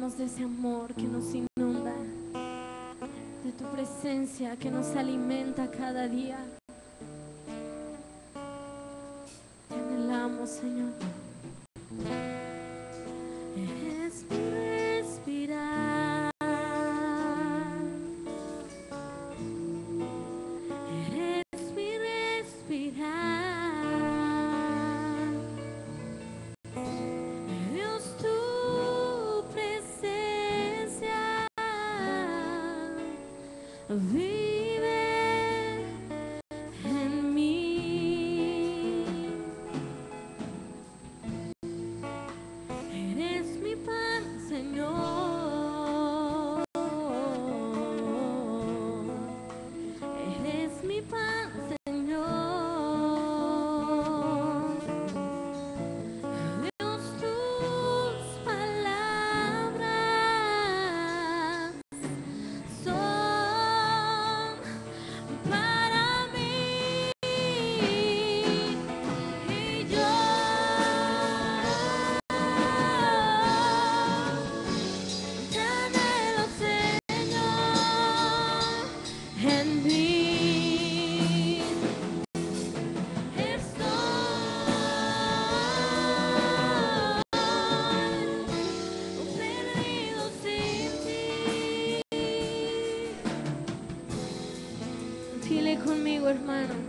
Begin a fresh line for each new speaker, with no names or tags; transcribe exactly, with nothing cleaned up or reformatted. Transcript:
llénanos de ese amor que nos inunda, de tu presencia que nos alimenta cada día. Te anhelamos, Señor. Eres mi respirar, eres mi respirar. Dios, tu presencia vive en mí. Eres mi pan, Señor. Eres mi pan, Señor. Dios, tus palabras son para mí, y yo te anhelo, Señor, en mí estoy perdido sin ti. Dile conmigo, hermano.